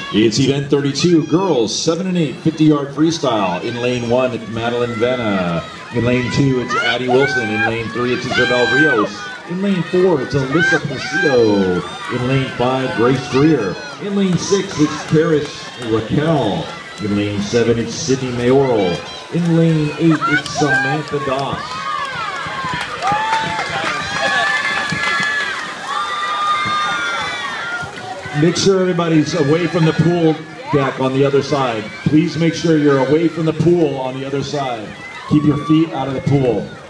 It's event 32, girls 7 and 8, 50-yard freestyle. In lane 1, it's Madeline Vena. In lane 2, it's Addie Wilson. In lane 3, it's Isabel Rios. In lane 4, it's Alyssa Placido. In lane 5, Grace Greer. In lane 6, it's Karis Raquel. In lane 7, it's Sydney Mayoral. In lane 8, it's Samantha Doss. Make sure everybody's away from the pool deck on the other side. Please make sure you're away from the pool on the other side. Keep your feet out of the pool.